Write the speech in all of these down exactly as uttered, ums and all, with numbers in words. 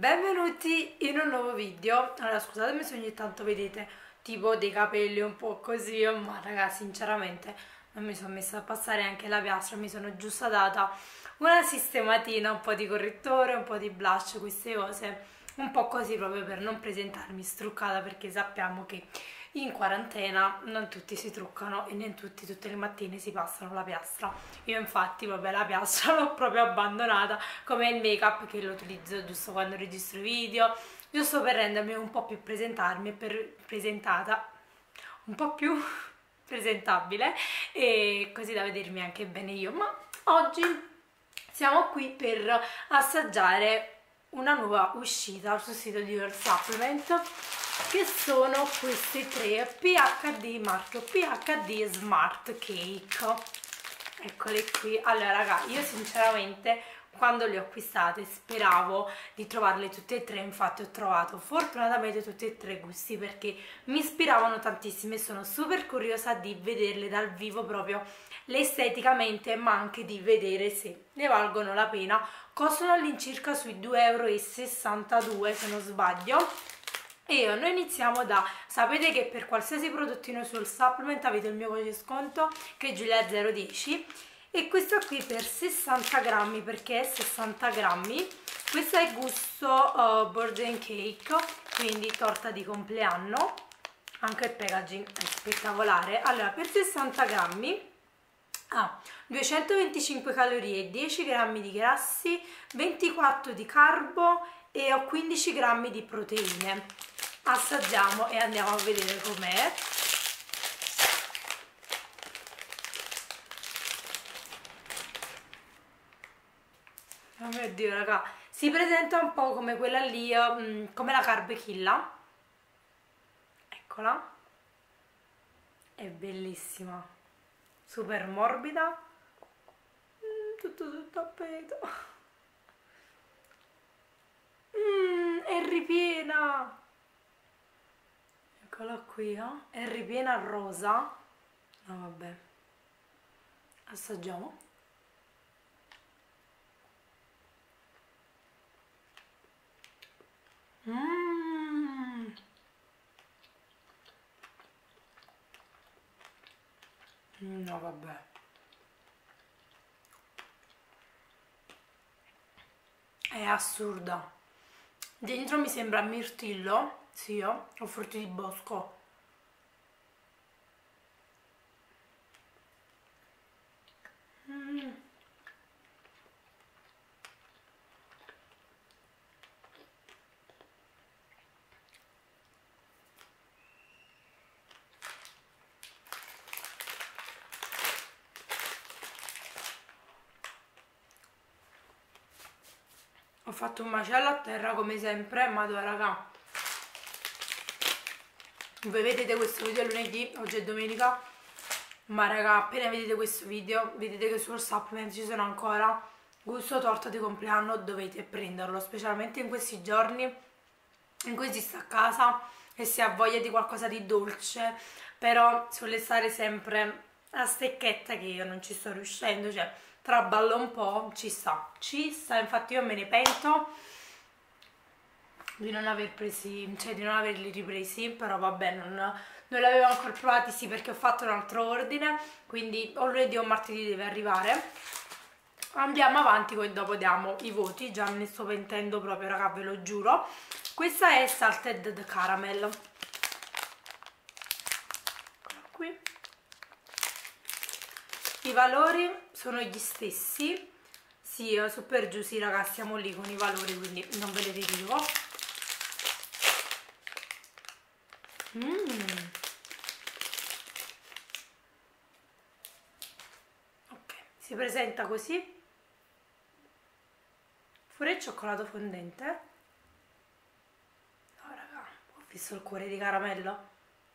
Benvenuti in un nuovo video. Allora, scusatemi se ogni tanto vedete tipo dei capelli un po' così, ma ragazzi, sinceramente non mi sono messa a passare anche la piastra, mi sono giusto data una sistematina, un po' di correttore, un po' di blush, queste cose, un po' così proprio per non presentarmi struccata, perché sappiamo che in quarantena non tutti si truccano e non tutti tutte le mattine si passano la piastra. Io infatti, vabbè, la piastra l'ho proprio abbandonata, come il make up che lo utilizzo giusto quando registro i video, giusto per rendermi un po' più presentarmi, per presentata, un po' più presentabile, e così da vedermi anche bene io. Ma oggi siamo qui per assaggiare una nuova uscita sul sito di Your Supplement, che sono queste tre P H D, marchio P H D Smart Cake. Eccole qui. Allora raga, io sinceramente quando le ho acquistate speravo di trovarle tutte e tre, infatti ho trovato fortunatamente tutti e tre i gusti, perché mi ispiravano tantissimo e sono super curiosa di vederle dal vivo, proprio esteticamente, ma anche di vedere se ne valgono la pena. Costano all'incirca sui due e sessantadue euro se non sbaglio. E noi iniziamo da, sapete che per qualsiasi prodottino sul supplement avete il mio codice sconto che è Giulia zero dieci, e questo qui per sessanta grammi, perché è sessanta grammi. Questo è il gusto uh, birthday cake, quindi torta di compleanno, anche il packaging è spettacolare. Allora, per sessanta grammi ha duecentoventicinque calorie, dieci grammi di grassi, ventiquattro di carbo e ho quindici grammi di proteine. Assaggiamo e andiamo a vedere com'è. Oh mio Dio, raga, si presenta un po' come quella lì, come la Carbechilla. Eccola, è bellissima, super morbida, mm, tutto sul tappeto. Mm, è ripiena. Eccola qui, eh? È ripiena rosa. No, vabbè, assaggiamo. Mmm, no, vabbè, è assurda. Dentro mi sembra mirtillo, sì, oh, o frutti di bosco. Mm. Ho fatto un macello a terra come sempre, ma dove raga, voi vedete questo video lunedì, oggi è domenica, ma raga, appena vedete questo video vedete che sul supplement ci sono ancora gusto torta di compleanno, dovete prenderlo, specialmente in questi giorni in cui si sta a casa e si ha voglia di qualcosa di dolce, però suole stare sempre a stecchetta, che io non ci sto riuscendo, cioè traballo un po', ci sta, ci sta, infatti io me ne pento di non aver presi, cioè di non averli ripresi, però vabbè, non, non li avevo ancora provati, sì, perché ho fatto un altro ordine, quindi o lunedì o martedì deve arrivare. Andiamo avanti, poi dopo diamo i voti, già me ne sto pentendo proprio, raga, ve lo giuro. Questa è Salted Caramel. Eccola qui. I valori sono gli stessi, sì, su per giù, sì, raga, siamo lì con i valori, quindi non ve li ridico. Mm. Ok, si presenta così, fuori il cioccolato fondente. No raga, ho visto il cuore di caramello.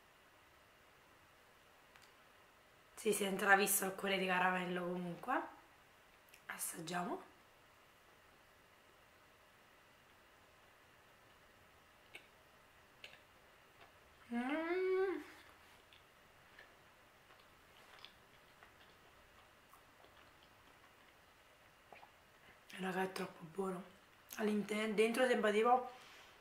Si si è intravisto il cuore di caramello. Comunque assaggiamo. Mm. Raga, è troppo buono. all'interno, dentro sembra tipo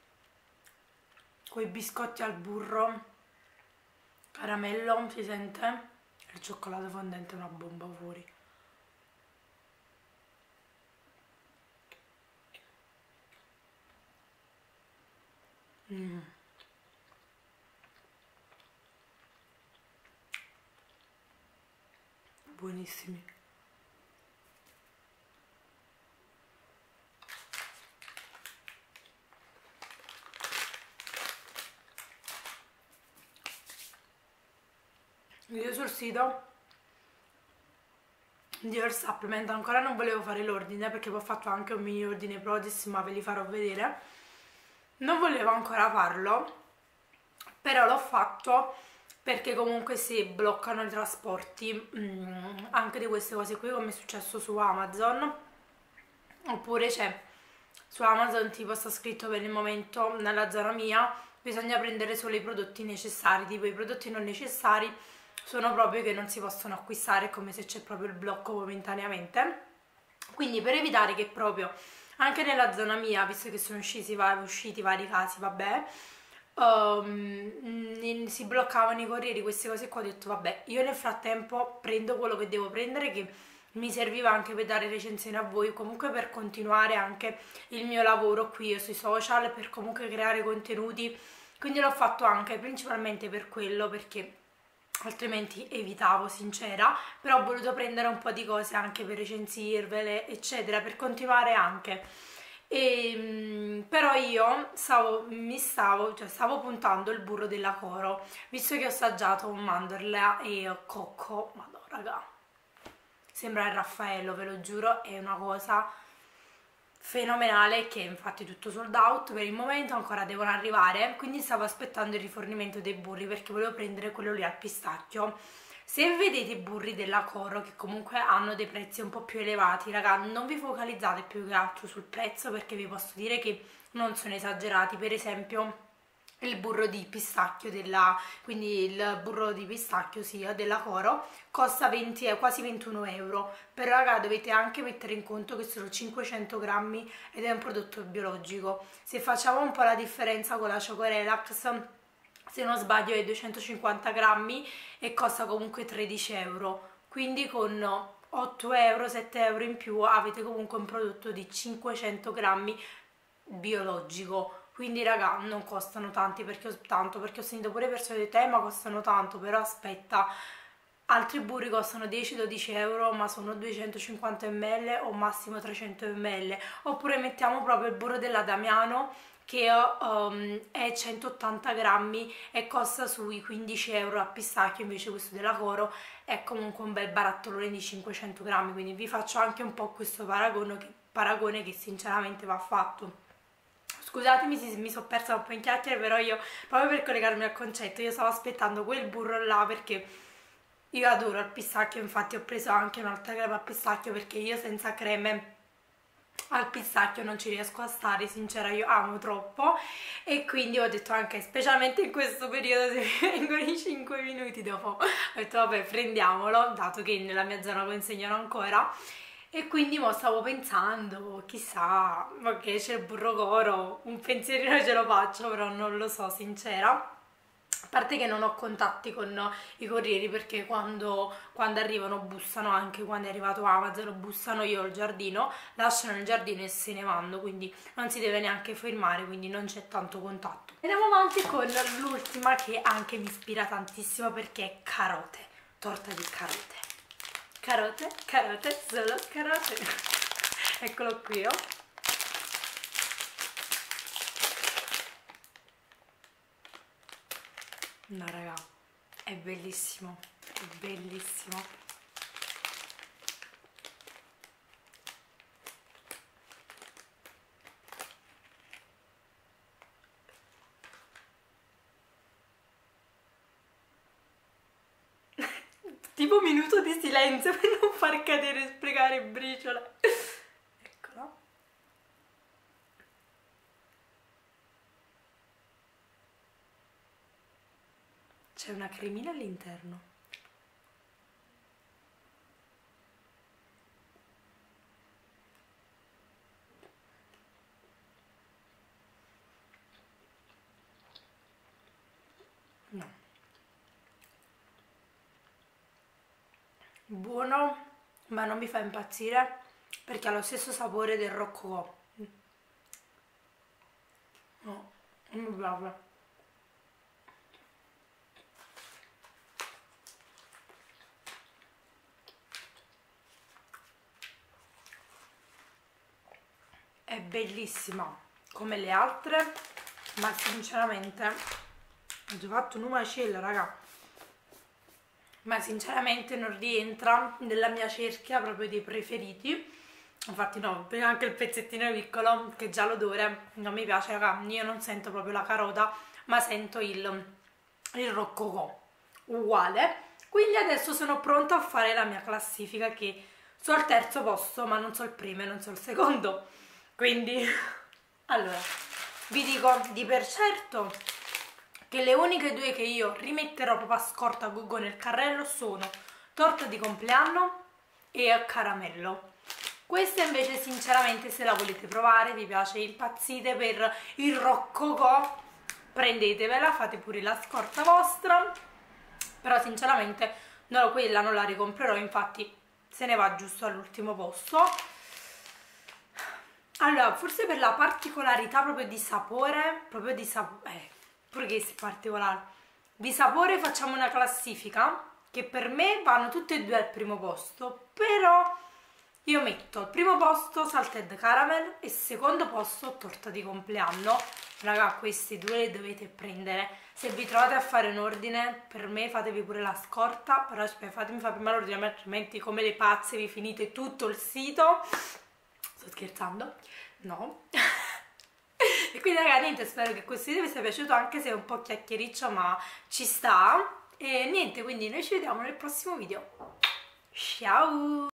quei biscotti al burro, caramello, si sente? Il cioccolato fondente è una bomba fuori. Mm. Buonissimi. Io sul sito di Earth Supplement ancora non volevo fare l'ordine perché poi ho fatto anche un mini ordine Prodis, ma ve li farò vedere. Non volevo ancora farlo, però l'ho fatto perché comunque si bloccano i trasporti mm, anche di queste cose qui, come è successo su Amazon. Oppure c'è su Amazon tipo sta scritto per il momento nella zona mia bisogna prendere solo i prodotti necessari, tipo i prodotti non necessari sono proprio che non si possono acquistare, come se c'è proprio il blocco momentaneamente. Quindi per evitare che proprio anche nella zona mia, visto che sono usciti, usciti vari casi, vabbè, um, si bloccavano i corrieri, queste cose qua, ho detto vabbè, io nel frattempo prendo quello che devo prendere, che mi serviva anche per dare recensioni a voi, comunque per continuare anche il mio lavoro qui sui social, per comunque creare contenuti, quindi l'ho fatto anche principalmente per quello, perché altrimenti evitavo, sincera, però ho voluto prendere un po' di cose anche per recensirvele, eccetera, per continuare anche. E, però io stavo, mi stavo, cioè stavo puntando il burro della Coro, visto che ho assaggiato mandorla e cocco, madonna raga, sembra il Raffaello, ve lo giuro, è una cosa fenomenale, che infatti è tutto sold out per il momento, ancora devono arrivare, quindi stavo aspettando il rifornimento dei burri perché volevo prendere quello lì al pistacchio. Se vedete i burri della Coro che comunque hanno dei prezzi un po' più elevati, raga, non vi focalizzate più che altro sul prezzo, perché vi posso dire che non sono esagerati. Per esempio il burro di pistacchio della, quindi il burro di pistacchio sia della Coro costa venti, eh, quasi ventuno euro, però raga dovete anche mettere in conto che sono cinquecento grammi ed è un prodotto biologico. Se facciamo un po' la differenza con la Chocorelax, se non sbaglio è duecentocinquanta grammi e costa comunque tredici euro, quindi con otto euro, sette euro in più avete comunque un prodotto di cinquecento grammi biologico. Quindi raga non costano tanti, perché ho, tanto perché ho sentito pure persone di te ma costano tanto, però aspetta, altri burri costano dieci dodici euro ma sono duecentocinquanta millilitri o massimo trecento millilitri. Oppure mettiamo proprio il burro della Damiano che um, è centottanta grammi e costa sui quindici euro a pistacchio, invece questo della Coro è comunque un bel barattolone di cinquecento grammi, quindi vi faccio anche un po' questo paragone che, paragone che sinceramente va fatto. Scusatemi se mi sono persa un po' in chiacchiere, però io, proprio per collegarmi al concetto, io stavo aspettando quel burro là perché io adoro il pistacchio, infatti ho preso anche un'altra crema al pistacchio perché io senza creme al pistacchio non ci riesco a stare, sincera, io amo troppo, e quindi ho detto anche, specialmente in questo periodo, se mi vengono i cinque minuti dopo, ho detto vabbè prendiamolo, dato che nella mia zona lo consegnano ancora. E quindi mo stavo pensando, chissà, ma che c'è il burro Coro, un pensierino ce lo faccio, però non lo so, sincera. A parte che non ho contatti con i corrieri, perché quando, quando arrivano bussano, anche quando è arrivato Amazon bussano, io ho il giardino, lasciano il giardino e se ne vanno, quindi non si deve neanche firmare, quindi non c'è tanto contatto. Andiamo avanti con l'ultima, che anche mi ispira tantissimo perché è carote, torta di carote. Carote, carote, solo carote. Eccolo qui, oh. No raga, è bellissimo, è bellissimo. Tipo minuto di silenzio per non far cadere e sprecare briciole. Eccola. C'è una cremina all'interno. buono, ma non mi fa impazzire perché ha lo stesso sapore del roccocò. No, non mi piace. È bellissima come le altre, ma sinceramente ho già fatto un macello, raga, ma sinceramente non rientra nella mia cerchia proprio dei preferiti. Infatti no, perché anche il pezzettino piccolo, che già l'odore non mi piace, raga. Io non sento proprio la carota, ma sento il, il roccocò uguale. Quindi adesso sono pronta a fare la mia classifica, che so il terzo posto, ma non so il primo e non so il secondo. Quindi, allora, vi dico di per certo che le uniche due che io rimetterò proprio a scorta a gogo nel carrello sono torta di compleanno e caramello. Questa invece sinceramente, se la volete provare, vi piace, impazzite per il roccocò, prendetevela, fate pure la scorta vostra, però sinceramente no, quella non la ricomprerò, infatti se ne va giusto all'ultimo posto. Allora, forse per la particolarità proprio di sapore, proprio di sapore, eh, pure che è particolare, di sapore facciamo una classifica che per me vanno tutte e due al primo posto, però io metto al primo posto salted caramel e secondo posto torta di compleanno. Raga, questi due li dovete prendere. Se vi trovate a fare un ordine, per me fatevi pure la scorta, però aspetta, fatemi fare prima l'ordine, altrimenti come le pazze vi finite tutto il sito. Sto scherzando? No. E quindi raga, niente, spero che questo video vi sia piaciuto, anche se è un po' chiacchiericcio, ma ci sta. E niente, quindi noi ci vediamo nel prossimo video. Ciao!